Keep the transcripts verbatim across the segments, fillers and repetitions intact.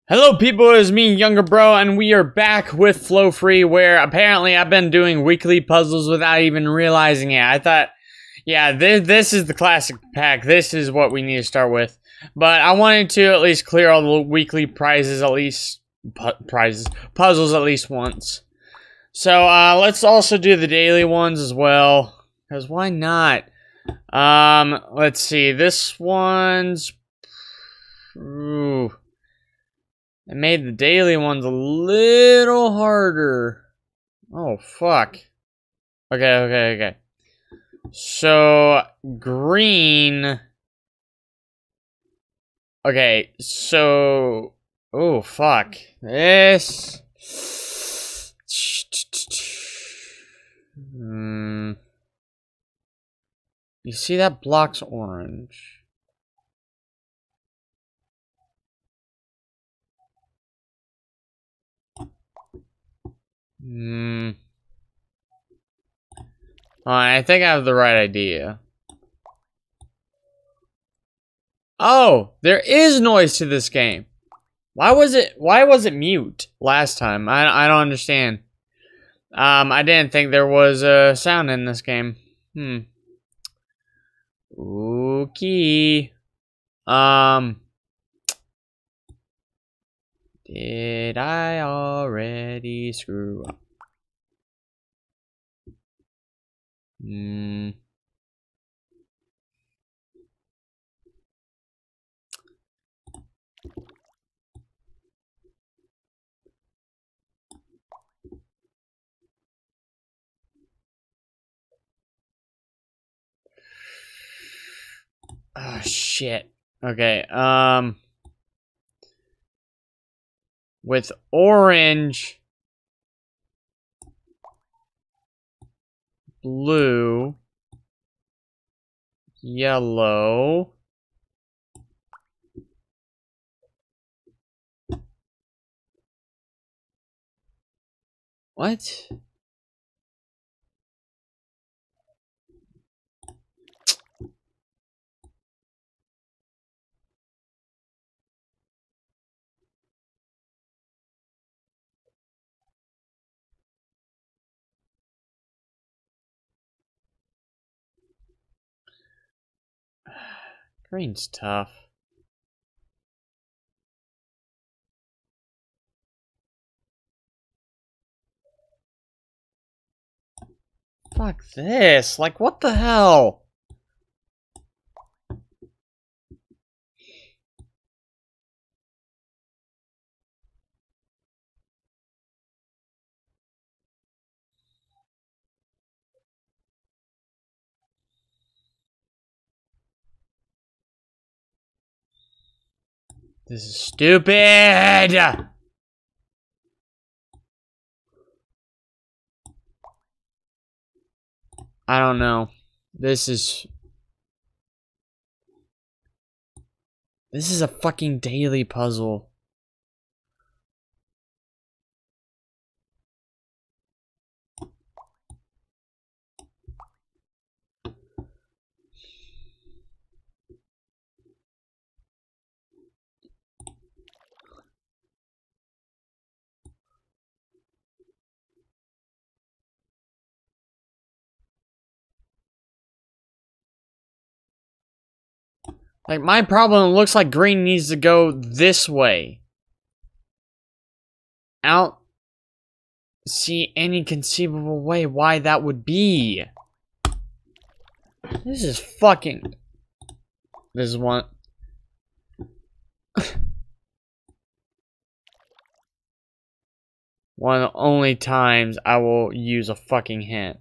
Hello people, it is me, Younger Bro, and we are back with Flow Free, where apparently I've been doing weekly puzzles without even realizing it. I thought, yeah, this, this is the classic pack. This is what we need to start with. But I wanted to at least clear all the weekly prizes, at least, pu prizes, puzzles at least once. So, uh, let's also do the daily ones as well, because why not? Um, let's see, this one's... Ooh... It made the daily ones a little harder. Oh, fuck. Okay, okay, okay. So, green. Okay, so... Oh, fuck. This... Hmm. You see that block's orange. Hmm. Oh, I think I have the right idea. Oh, there is noise to this game. Why was it? Why was it mute last time? I I don't understand. Um, I didn't think there was a sound in this game. Hmm. Okay. Um. Did I already screw up? Hmm. Oh, shit. Okay, um... with orange... blue... yellow... What? Green's tough. Fuck this. Like, what the hell? This is stupid! I don't know. This is... This is a fucking daily puzzle. Like, my problem looks like green needs to go this way. I don't see any conceivable way why that would be. This is fucking... This is one... one of the only times I will use a fucking hint.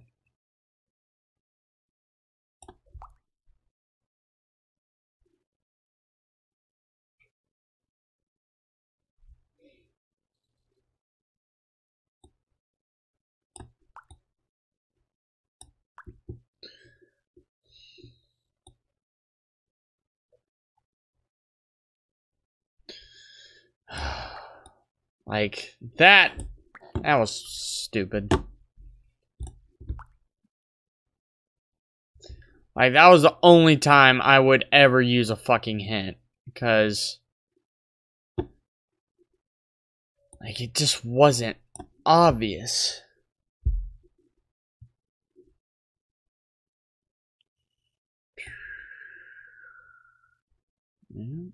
Like, that... That was stupid. Like, that was the only time I would ever use a fucking hint. Because... Like, it just wasn't obvious. Yeah.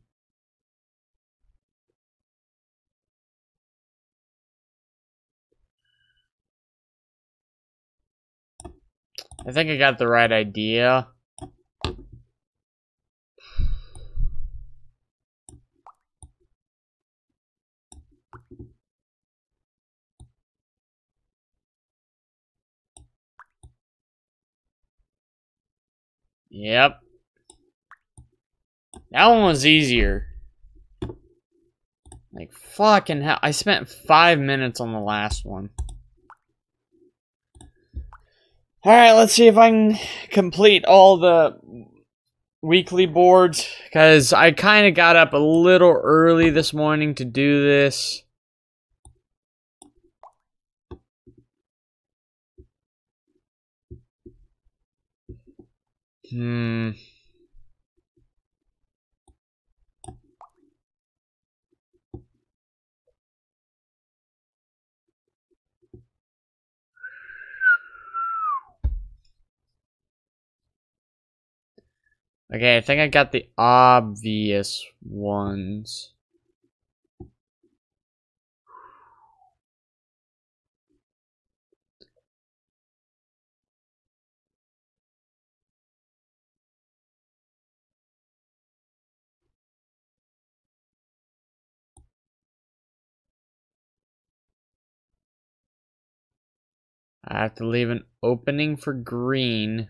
I think I got the right idea. Yep. That one was easier. Like, fucking hell. I spent five minutes on the last one. Alright, let's see if I can complete all the weekly boards. Because I kind of got up a little early this morning to do this. Hmm. Okay, I think I got the obvious ones. I have to leave an opening for green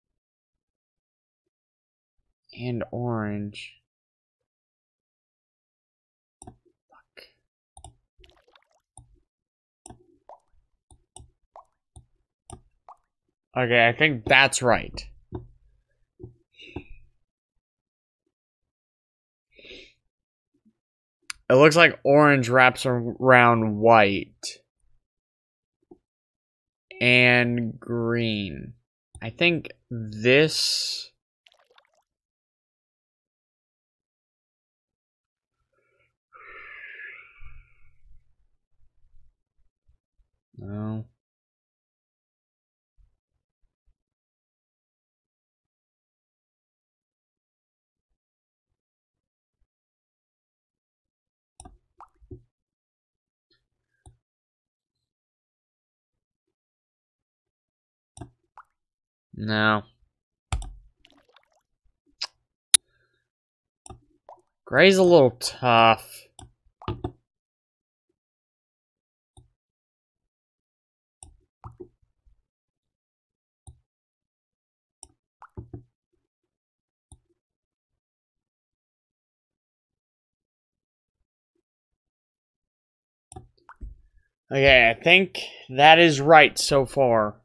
and orange. Fuck. Okay, I think that's right. It looks like orange wraps around white and green. I think this... No. No. Gray's a little tough. Okay, I think that is right so far.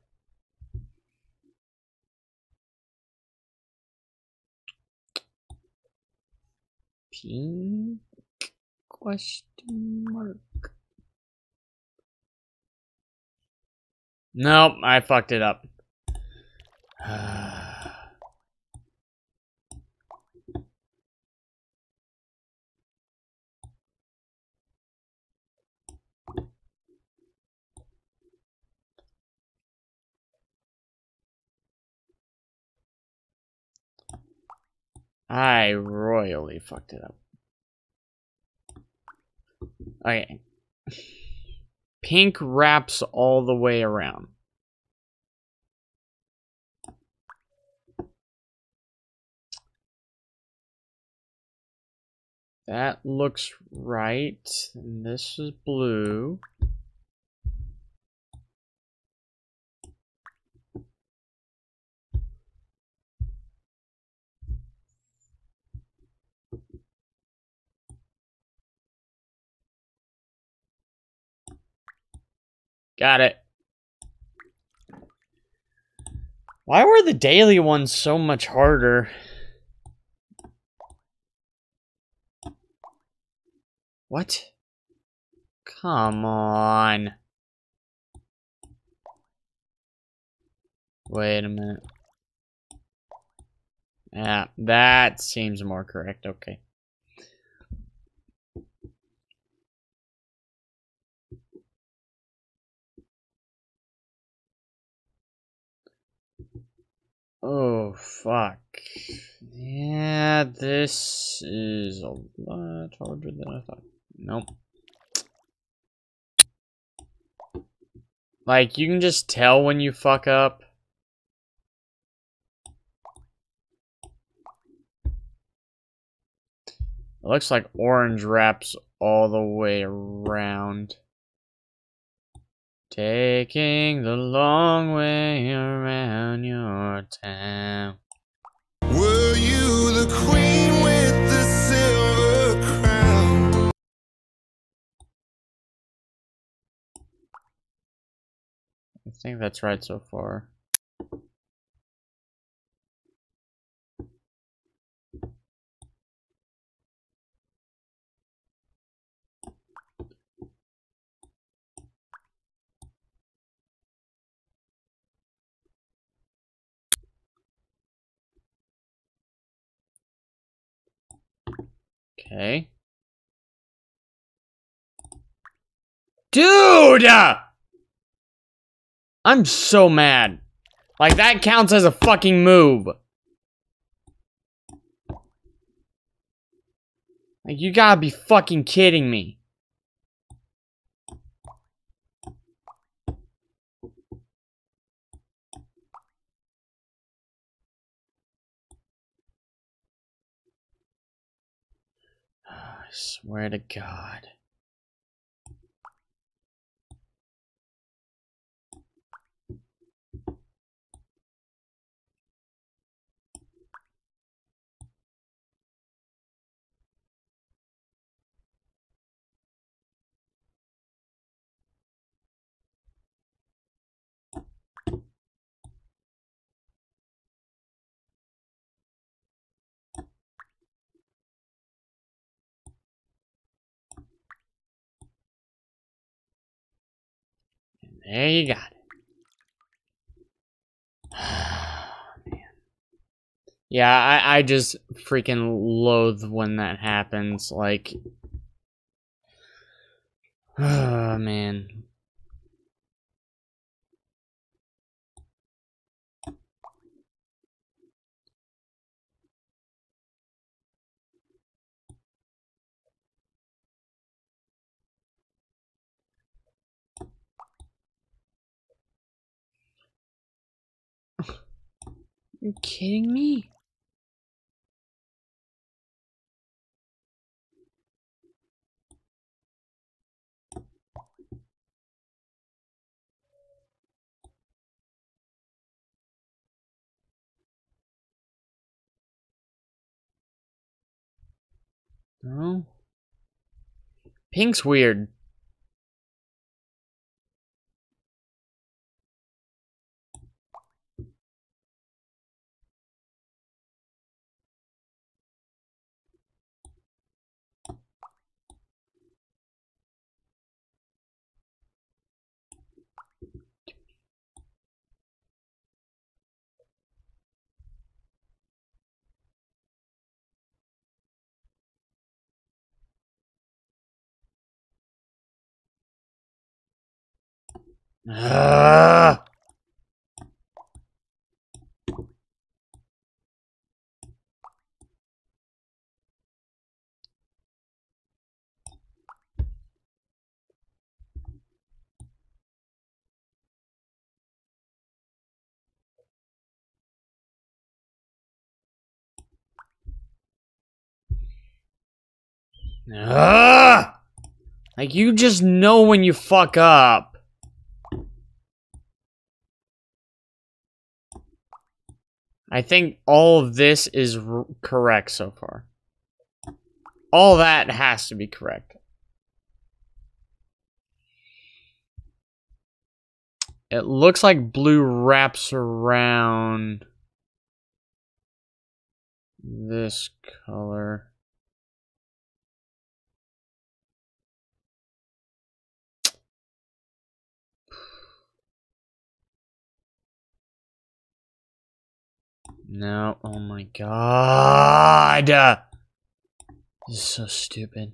Pink question mark. Nope, I fucked it up. I royally fucked it up. Okay. Pink wraps all the way around. That looks right. And this is blue. Got it. Why were the daily ones so much harder? What? Come on. Wait a minute. Yeah, that seems more correct. Okay. Oh, fuck. Yeah, this is a lot harder than I thought. Nope. Like, you can just tell when you fuck up. It looks like orange wraps all the way around. Taking the long way around your town. Were you the queen with the silver crown? I think that's right so far. Okay. Dude! I'm so mad. Like, that counts as a fucking move. Like, you gotta be fucking kidding me. I swear to God. There you got it. Man. Yeah, I, I just freaking loathe when that happens. Like, oh, man. You kidding me? No. Pink's weird. Ah. Ah. Like, you just know when you fuck up. I think all of this is r correct so far. All that has to be correct. It looks like blue wraps around this color. No, oh my God. This is so stupid.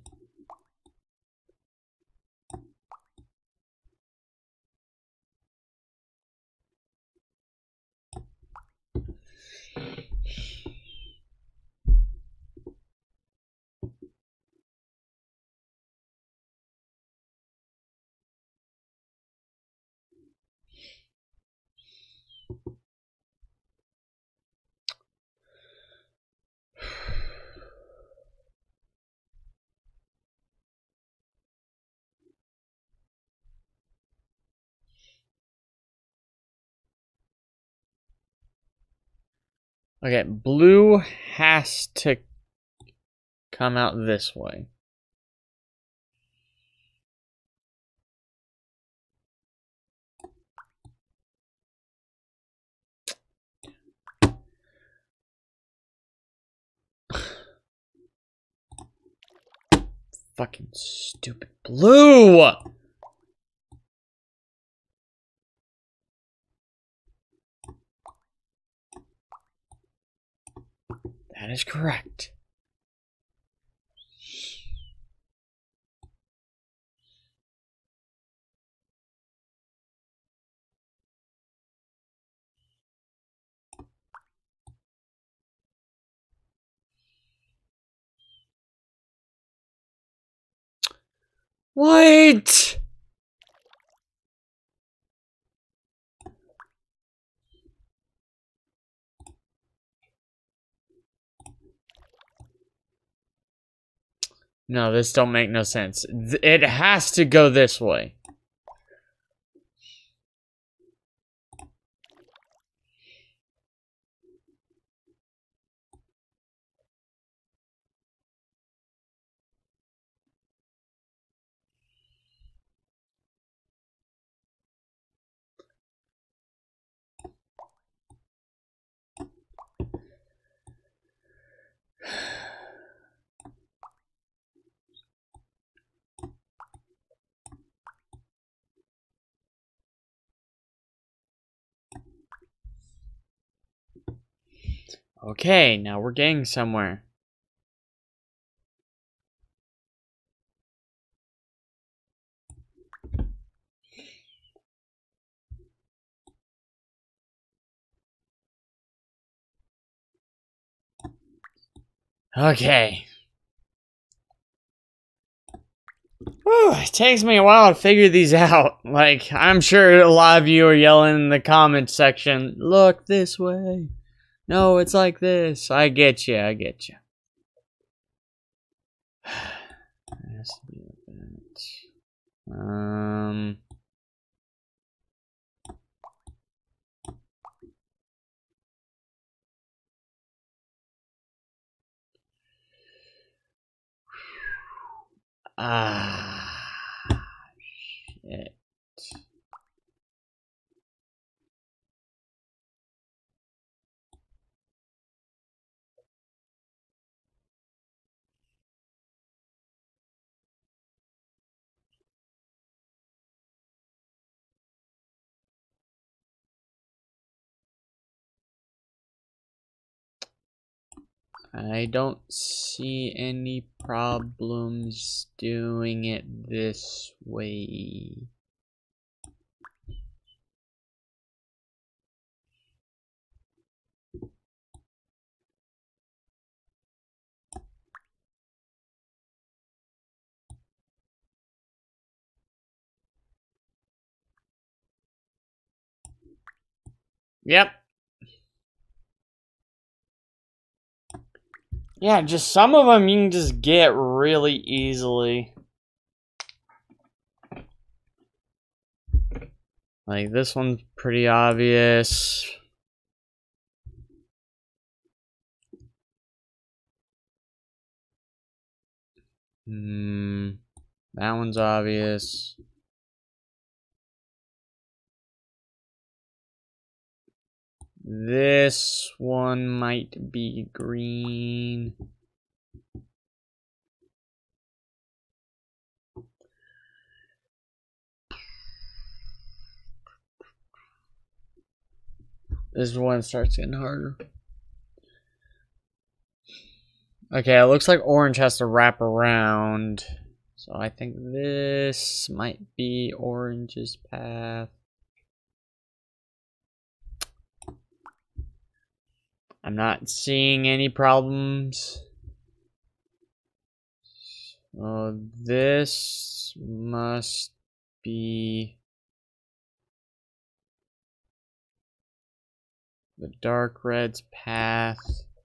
Okay, blue has to come out this way. Fucking stupid blue! That is correct. What? No, this don't make no sense. It has to go this way. Okay, now we're getting somewhere. Okay. Whew, it takes me a while to figure these out. Like, I'm sure a lot of you are yelling in the comments section, look this way. No, it's like this. I get you, I get you. Um... Ah, shit. I don't see any problems doing it this way. Yep. Yeah, just some of them you can just get really easily. Like, this one's pretty obvious. Hmm, that one's obvious. This one might be green. This one starts getting harder. Okay, it looks like orange has to wrap around. So I think this might be orange's path. I'm not seeing any problems. So this must be the dark red's path.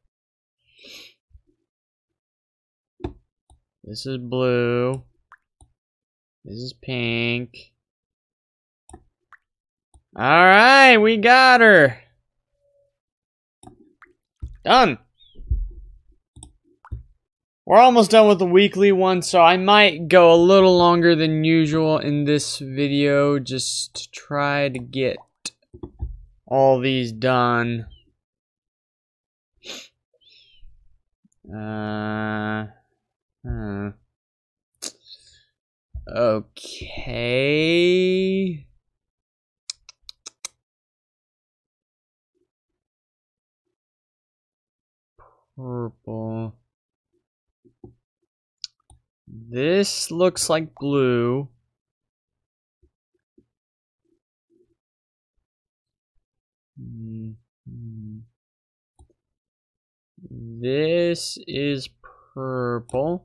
This is blue. This is pink. Alright, we got her. Done. We're almost done with the weekly one, so I might go a little longer than usual in this video just to try to get all these done. Uh, uh, okay. Purple. This looks like blue. Mm-hmm. This is purple.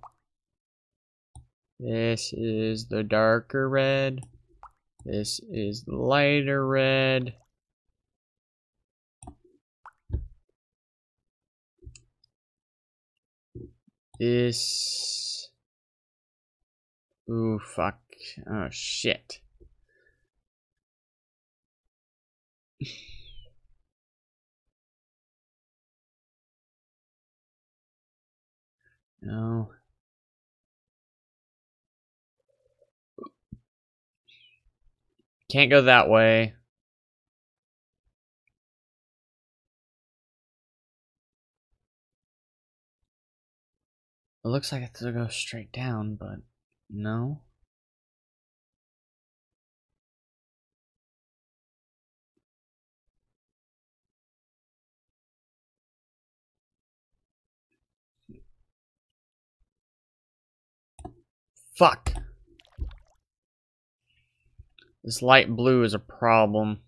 This is the darker red. This is the lighter red. This... Ooh, fuck. Oh, shit. No. Can't go that way. It looks like I have to go straight down, but no. Fuck. This light blue is a problem.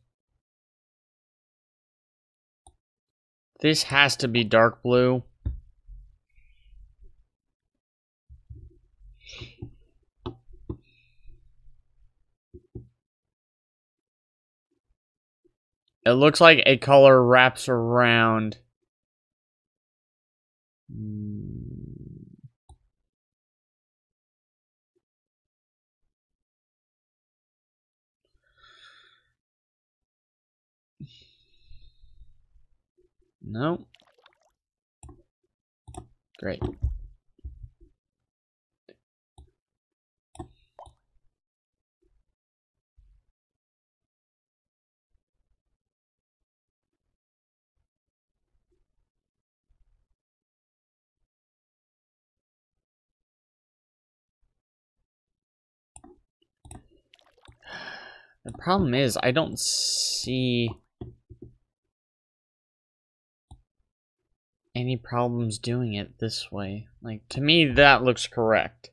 This has to be dark blue. It looks like a color wraps around. No. Great. The problem is, I don't see any problems doing it this way. Like, to me, that looks correct.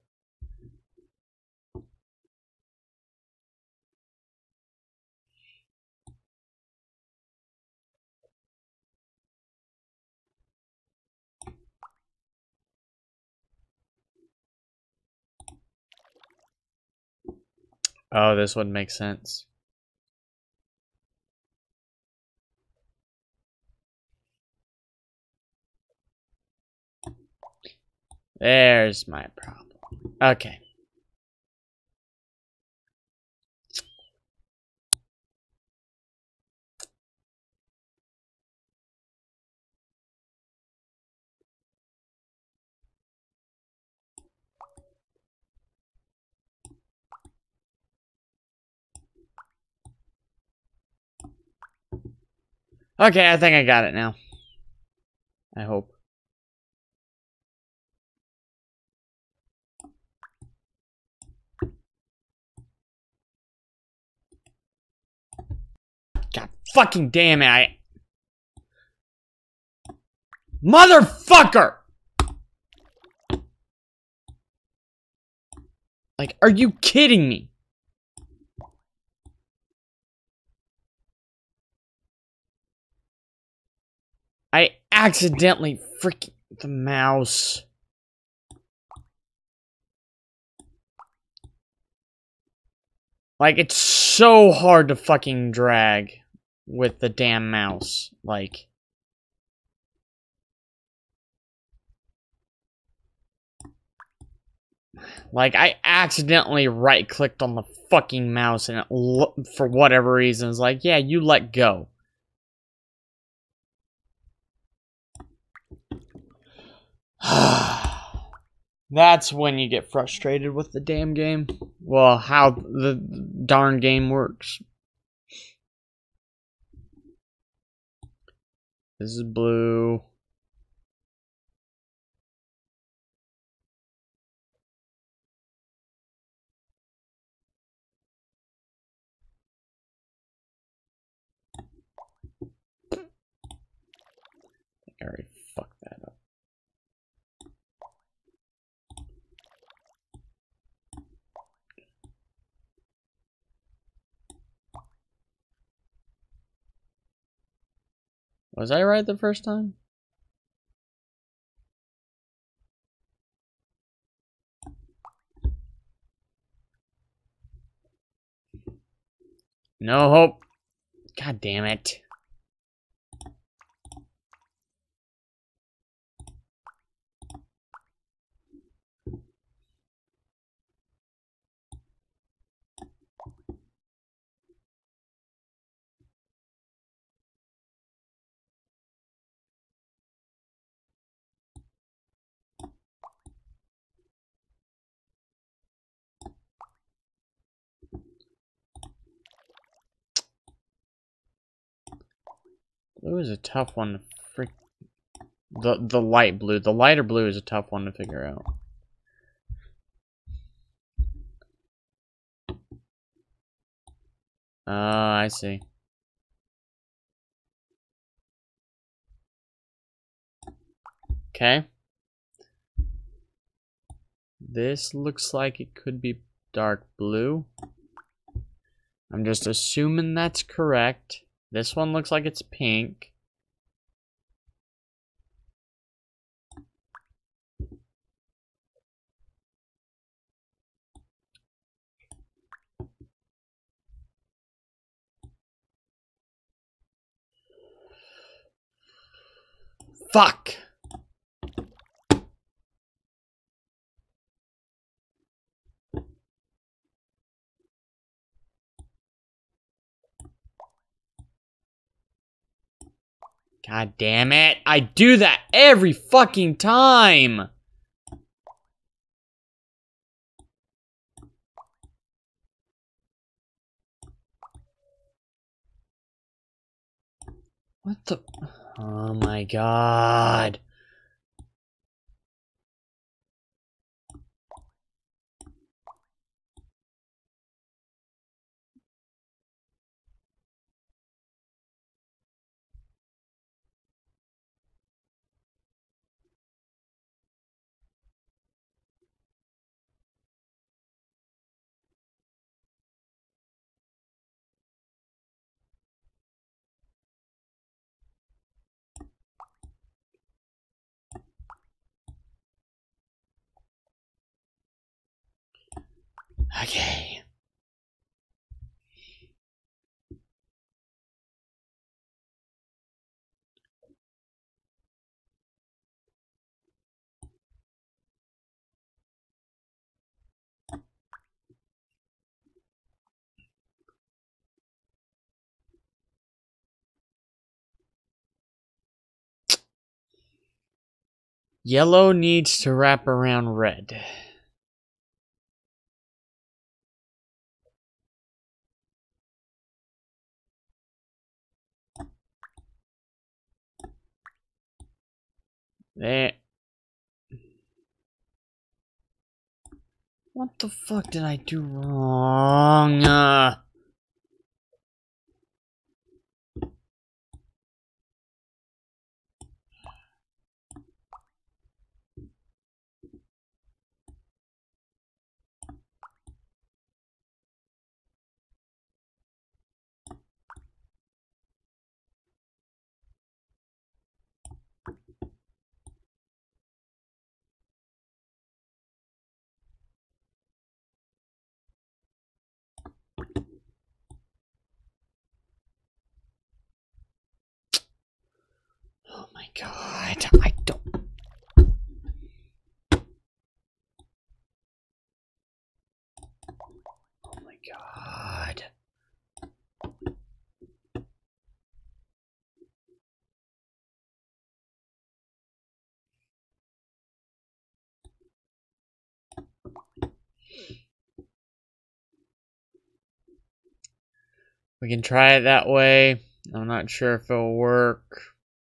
Oh, this would make sense. There's my problem. Okay. Okay, I think I got it now. I hope. God fucking damn it, I... Motherfucker! Like, are you kidding me? I accidentally freaking the mouse. Like, it's so hard to fucking drag with the damn mouse. Like, like I accidentally right-clicked on the fucking mouse and it, for whatever reason, is like, yeah, you let go. That's when you get frustrated with the damn game. Well, how the darn game works. This is blue. I already fucked that up. Was I right the first time? No hope. God damn it. Blue is a tough one to freak. The the light blue, the lighter blue is a tough one to figure out. Ah, uh, I see. Okay. This looks like it could be dark blue. I'm just assuming that's correct. This one looks like it's pink. Fuck! God damn it. I do that every fucking time. What the? Oh my god. Okay. Yellow needs to wrap around red. There. What the fuck did I do wrong? Uh, oh my god. I don't. Oh my god. We can try it that way. I'm not sure if it'll work.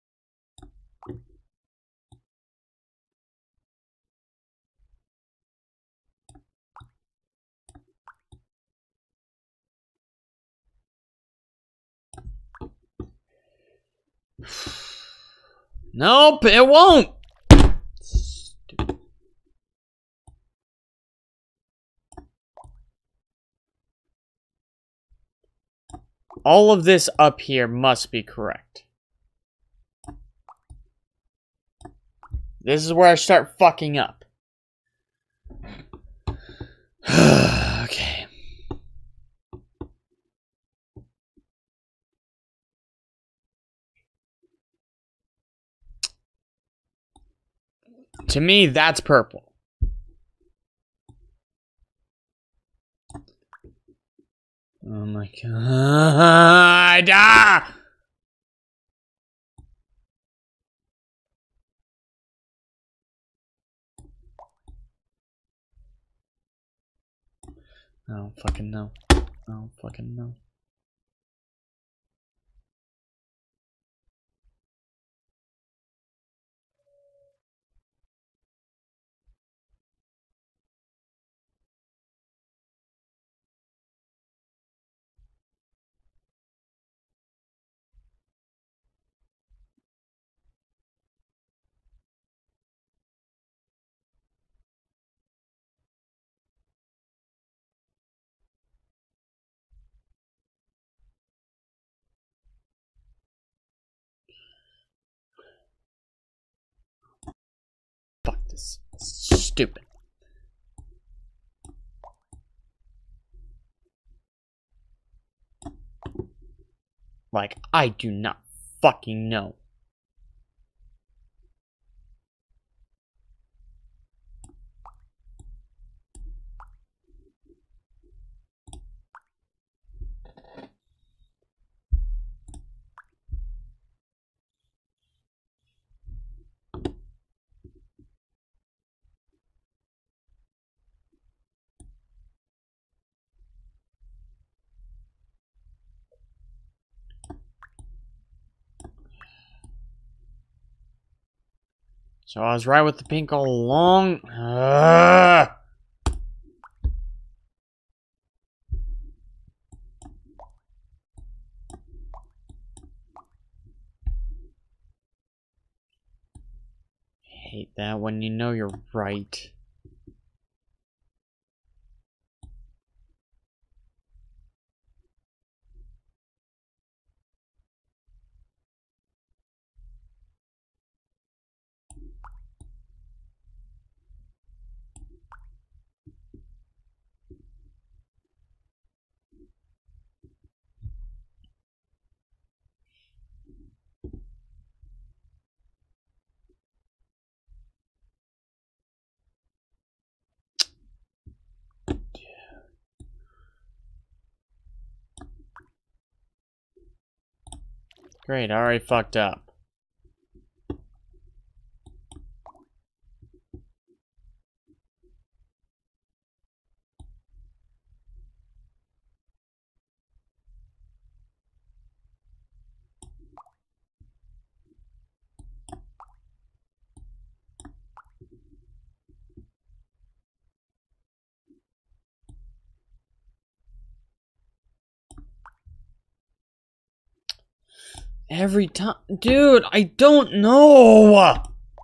Nope, it won't. Stupid. All of this up here must be correct. This is where I start fucking up. Okay. To me, that's purple. Oh my god. Ah! I don't fucking know. I don't fucking know. Fuck this. It's stupid. Like, I do not fucking know. So I was right with the pink all along. Ugh. I hate that when you know you're right. Great, I already fucked up. Every time. Dude, I don't know!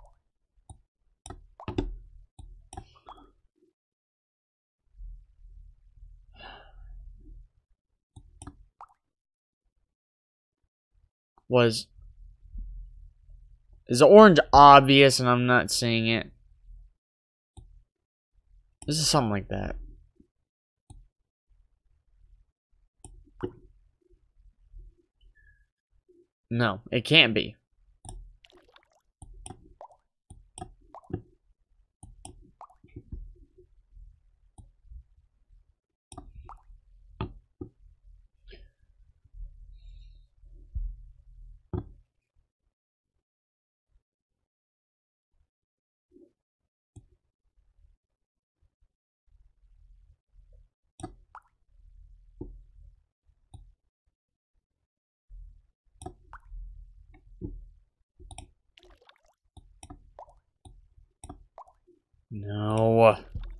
Was... Is the orange obvious and I'm not seeing it? This is something like that. No, it can't be. No.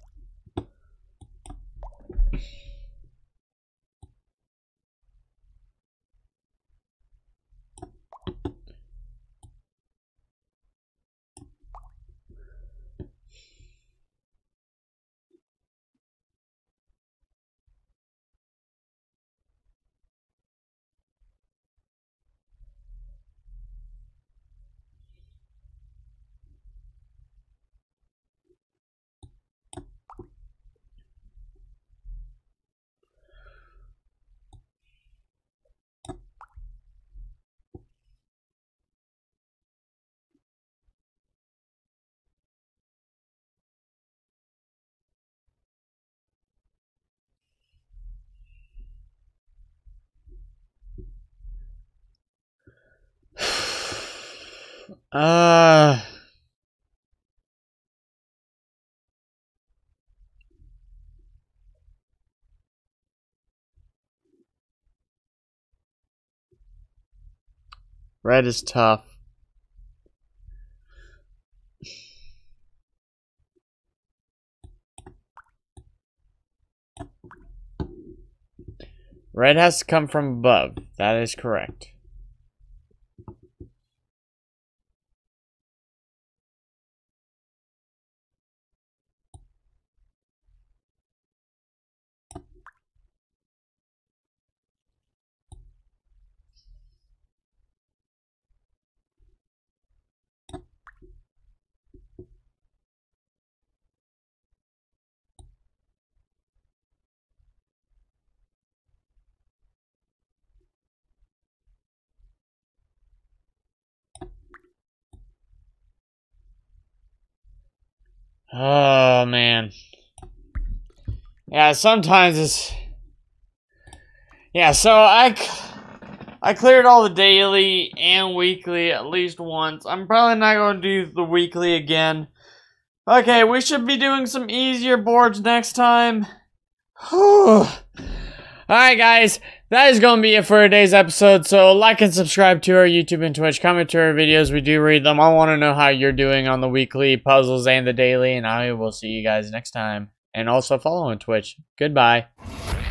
Uh... Red is tough. Red has to come from above. That is correct. Oh, man. Yeah, sometimes it's... Yeah, so I... I cleared all the daily and weekly at least once. I'm probably not going to do the weekly again. Okay, we should be doing some easier boards next time. Alright, guys. That is going to be it for today's episode. So, like and subscribe to our YouTube and Twitch. Comment to our videos. We do read them. I want to know how you're doing on the weekly puzzles and the daily. And I will see you guys next time. And also follow on Twitch. Goodbye.